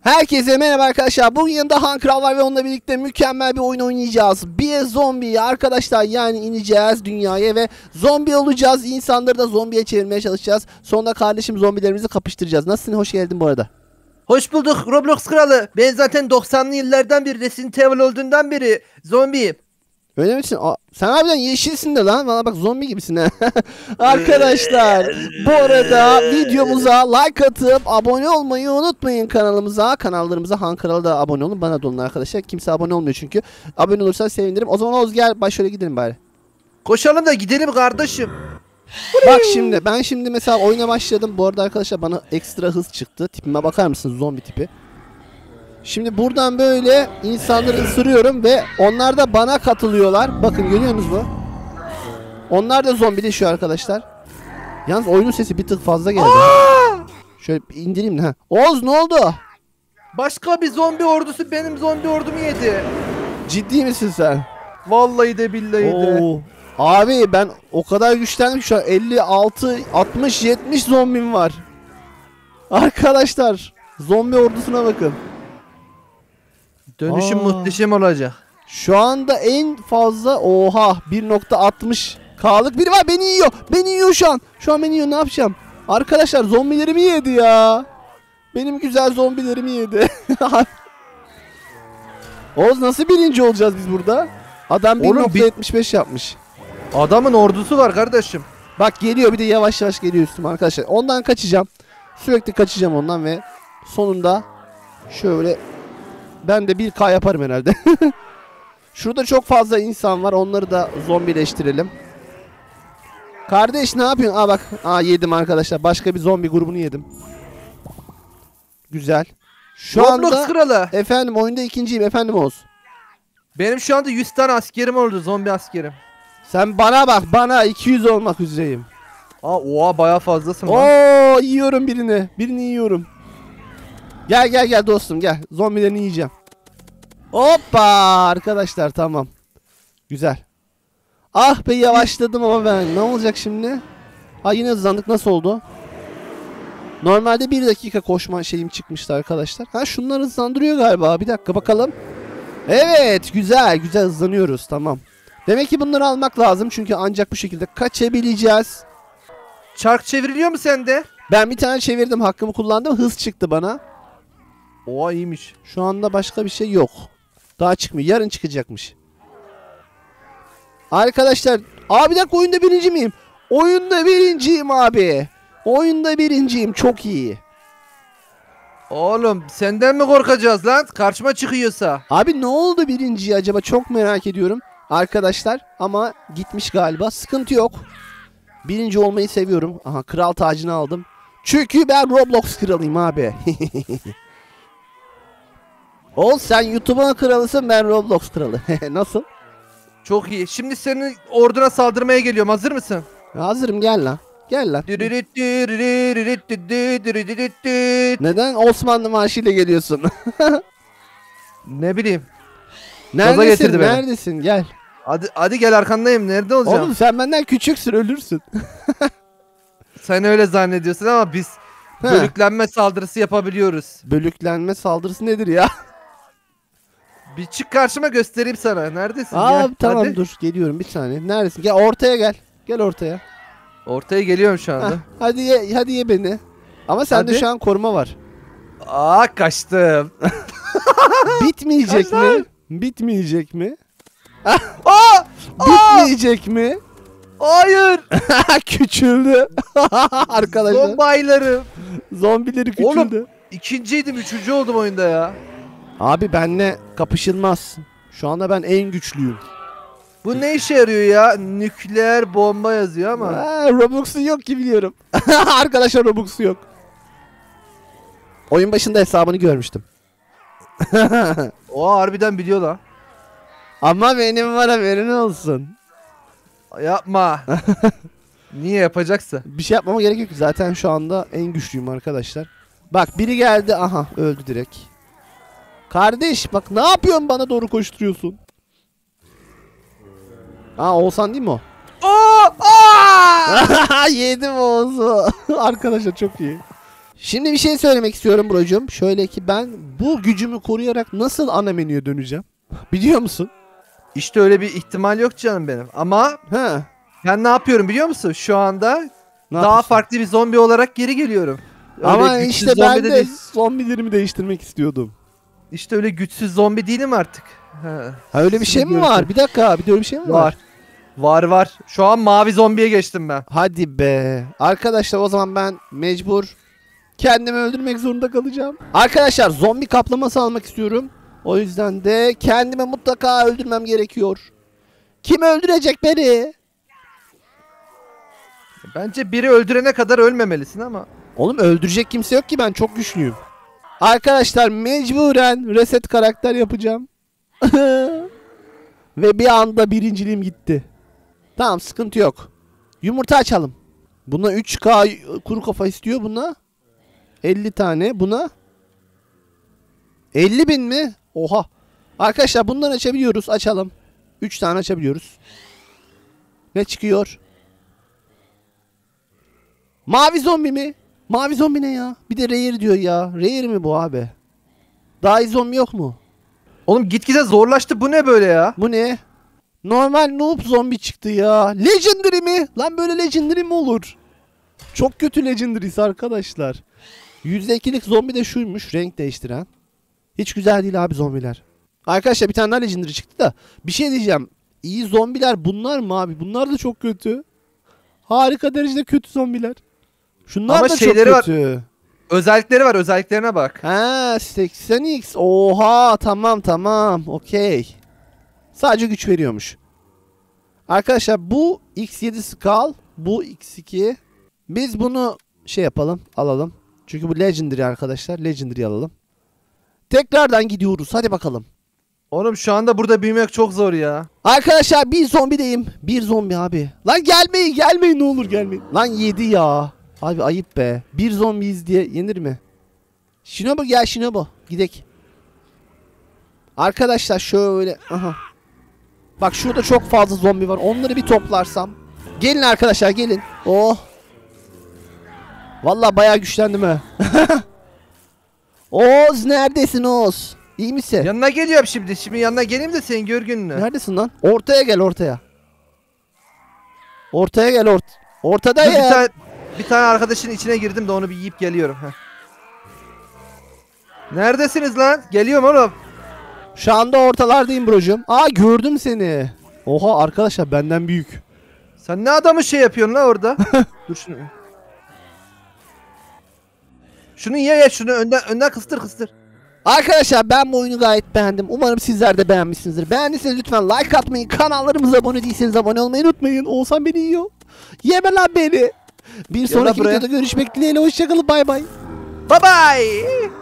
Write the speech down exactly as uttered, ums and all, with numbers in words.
Herkese merhaba arkadaşlar. Bugün yanımda Han Kral var ve onunla birlikte mükemmel bir oyun oynayacağız. Bir zombi arkadaşlar, yani ineceğiz dünyaya ve zombi olacağız. İnsanları da zombiye çevirmeye çalışacağız. Sonra kardeşim zombilerimizi kapıştıracağız. Nasılsın? Hoş geldin bu arada. Hoş bulduk Roblox kralı. Ben zaten doksanlı yıllardan beri, Resident Evil olduğundan beri zombiyim. Öyle misin? Aa, sen harbiden yeşilsin de lan. Valla bak, zombi gibisin ha. Arkadaşlar bu arada videomuza like atıp abone olmayı unutmayın kanalımıza. Kanallarımıza, Han Kral'a da abone olun. Bana da olun arkadaşlar. Kimse abone olmuyor çünkü. Abone olursan sevinirim. O zaman Oğuz gel, baş şöyle gidelim bari. Koşalım da gidelim kardeşim. Bak şimdi ben şimdi mesela oyuna başladım. Bu arada arkadaşlar bana ekstra hız çıktı. Tipime bakar mısınız, zombi tipi. Şimdi buradan böyle insanları ısırıyorum ve onlar da bana katılıyorlar. Bakın, görüyorsunuz mu? Onlar da zombileşiyor arkadaşlar. Yalnız oyunun sesi bir tık fazla geldi. Aa! Şöyle indireyim de. Ha. Oğuz ne oldu? Başka bir zombi ordusu benim zombi ordumu yedi. Ciddi misin sen? Vallahi de billahi de. Oo. Abi ben o kadar güçlendim şu an. elli altı, altmış, yetmiş zombim var. Arkadaşlar zombi ordusuna bakın. Dönüşüm Aa. muhteşem olacak. Şu anda en fazla oha bir nokta altmış K'lık biri var, beni yiyor. Beni yiyor şu an. Şu an beni yiyor, ne yapacağım? Arkadaşlar zombilerimi yedi ya. Benim güzel zombilerimi yedi. Oğuz nasıl birinci olacağız biz burada? Adam bir nokta yetmiş beş yapmış. Adamın ordusu var kardeşim. Bak geliyor, bir de yavaş yavaş geliyor üstüme arkadaşlar. Ondan kaçacağım. Sürekli kaçacağım ondan ve sonunda şöyle ben de bir K yaparım herhalde. Şurada çok fazla insan var. Onları da zombileştirelim. Kardeş ne yapıyorsun? Aa bak. Aa yedim arkadaşlar. Başka bir zombi grubunu yedim. Güzel. Şu Roblox anda kralı. efendim oyunda ikinciyim efendim Oğuz. Benim şu anda yüz tane askerim oldu, zombi askerim. Sen bana bak, bana iki yüz olmak üzereyim. Aa oha, bayağı fazlasın lan. Oo yiyorum birini. Birini yiyorum. Gel gel gel dostum gel. Zombilerini yiyeceğim. Hoppa arkadaşlar, tamam. Güzel. Ah be, yavaşladım ama ben. Ne olacak şimdi? Ha yine hızlandık, nasıl oldu? Normalde bir dakika koşma şeyim çıkmıştı arkadaşlar. Ha şunlar hızlandırıyor galiba. Bir dakika bakalım. Evet güzel güzel hızlanıyoruz, tamam. Demek ki bunları almak lazım çünkü ancak bu şekilde kaçabileceğiz. Çark çevriliyor mu sende? Ben bir tane çevirdim, hakkımı kullandım, hız çıktı bana. Oha iyiymiş. Şu anda başka bir şey yok. Daha çıkmıyor. Yarın çıkacakmış. Arkadaşlar. Abi bir dakika, oyunda birinci miyim? Oyunda birinciyim abi. Oyunda birinciyim. Çok iyi. Oğlum senden mi korkacağız lan? Karşıma çıkıyorsa. Abi ne oldu birinciye acaba? Çok merak ediyorum. Arkadaşlar ama gitmiş galiba. Sıkıntı yok. Birinci olmayı seviyorum. Aha, kral tacını aldım. Çünkü ben Roblox kralıyım abi. Ol sen YouTube'un kralısın, ben Roblox kralı. Nasıl? Çok iyi. Şimdi senin orduna saldırmaya geliyorum. Hazır mısın? Hazırım, gel lan. Gel lan. Neden Osmanlı marşıyla geliyorsun? Ne bileyim. Neredesin? Neredesin? Gel. Hadi hadi gel, arkandayım. Nerede olacağım? Oğlum sen benden küçüksün, ölürsün. Sen öyle zannediyorsun ama biz He. bölüklenme saldırısı yapabiliyoruz. Bölüklenme saldırısı nedir ya? Bir çık karşıma, göstereyim sana. Neredesin? Aa Gel. tamam Hadi. dur, geliyorum bir saniye. Neredesin? Gel ortaya gel. Gel ortaya. Ortaya geliyorum şu anda. Heh, hadi ye, hadi ye beni. Ama sende Hadi. şu an koruma var. Aa kaçtım. Bitmeyecek Kaç mi? lan? Bitmeyecek mi? Aa! Bitmeyecek mi? Hayır. Küçüldü. Arkadaşlar. Zombaylarım. Zombileri küçüldü. Oğlum ikinciydim, üçüncü oldum oyunda ya. Abi benle kapışılmaz. Şu anda ben en güçlüyüm. Bu ne işe yarıyor ya? Nükleer bomba yazıyor ama. Ha, Robux'u yok ki biliyorum. Arkadaşlar Robux'u yok. Oyun başında hesabını görmüştüm. O harbiden biliyor lan. Ama benim var, haberin olsun. Yapma. Niye yapacaksa? Bir şey yapmama gerek yok. Zaten şu anda en güçlüyüm arkadaşlar. Bak biri geldi. Aha öldü direkt. Kardeş bak, ne yapıyorsun, bana doğru koşturuyorsun. Aa Oğuzhan değil mi o? Aa! Aa! Yedim Oğuz'u. Arkadaşlar çok iyi. Şimdi bir şey söylemek istiyorum brocum. Şöyle ki ben bu gücümü koruyarak nasıl ana menüye döneceğim? Biliyor musun? İşte öyle bir ihtimal yok canım benim. Ama Ha. ben ne yapıyorum biliyor musun? Şu anda Ne daha yapıyorsun? farklı bir zombi olarak geri geliyorum. Öyle Ama güçsüz işte ben zombi de değil. zombilerimi değiştirmek istiyordum. İşte öyle güçsüz zombi değilim artık. Ha. Ha öyle bir şey mi Biliyorum. var? Bir dakika, bir de öyle bir şey mi var? Var. Var var. Şu an mavi zombiye geçtim ben. Hadi be. Arkadaşlar o zaman ben mecbur kendimi öldürmek zorunda kalacağım. Arkadaşlar zombi kaplaması almak istiyorum. O yüzden de kendimi mutlaka öldürmem gerekiyor. Kim öldürecek beni? Bence biri öldürene kadar ölmemelisin ama. Oğlum öldürecek kimse yok ki, ben çok güçlüyüm. Arkadaşlar mecburen reset karakter yapacağım. Ve bir anda birinciliğim gitti. Tamam, sıkıntı yok. Yumurta açalım. Buna üç K kuru kafa istiyor buna. elli tane buna. elli bin mi? Oha. Arkadaşlar bundan açabiliyoruz. Açalım. üç tane açabiliyoruz. Ne çıkıyor? Mavi zombi mi? Mavi zombi ne ya? Bir de rare diyor ya. Rare mi bu abi? Daha iyi zombi yok mu? Oğlum gitgide zorlaştı. Bu ne böyle ya? Bu ne? Normal noob zombi çıktı ya. Legendary mi? Lan böyle legendary mi olur? Çok kötü legendary'si arkadaşlar. yüzde ikilik zombi de şuymuş, renk değiştiren. Hiç güzel değil abi zombiler. Arkadaşlar bir tane daha legendary çıktı da. Bir şey diyeceğim. İyi zombiler bunlar mı abi? Bunlar da çok kötü. Harika derecede kötü zombiler. Şunlar Ama da çok şeyleri var. kötü. Özellikleri var. Özelliklerine bak. Ha seksen x. Oha tamam tamam. Okey. Sadece güç veriyormuş. Arkadaşlar bu X yedi Skull. Bu X iki. Biz bunu şey yapalım. Alalım. Çünkü bu Legendary arkadaşlar. Legendary alalım. Tekrardan gidiyoruz. Hadi bakalım. Oğlum şu anda burada büyümek çok zor ya. Arkadaşlar bir zombideyim. Bir zombi abi. Lan gelmeyin gelmeyin ne olur gelmeyin. Lan yedi ya. Abi ayıp be. Bir zombiyiz diye yenir mi? Shinobu gel Shinobu. Gidek. Arkadaşlar şöyle. Aha. Bak şurada çok fazla zombi var. Onları bir toplarsam. Gelin arkadaşlar gelin. Oh. Vallahi bayağı güçlendim ha. Oz neredesin Oz? İyi misin? Yanına geliyorum şimdi. Şimdi yanına geleyim de senin gör gününü. Neredesin lan? Ortaya gel ortaya. Ortaya gel ort. Ortada Dur, bir ya. tane, bir tane arkadaşın içine girdim de onu bir yiyip geliyorum. Heh. Neredesiniz lan? Geliyorum oğlum. Şu anda ortalardayım brocum. Aa gördüm seni. Oha arkadaşlar benden büyük. Sen ne adamı şey yapıyorsun lan orada? Dur şunu. Şunu ye ye şunu önden önden kıstır kıstır. Arkadaşlar ben bu oyunu gayet beğendim. Umarım sizler de beğenmişsinizdir. Beğendiyseniz lütfen like atmayı, kanallarımıza abone değilseniz abone olmayı unutmayın. Oğuzhan beni yiyor. Yeme lan beni. Bir sonraki buraya. videoda görüşmek dileğiyle. Hoşçakalın bay bay. Bye bye.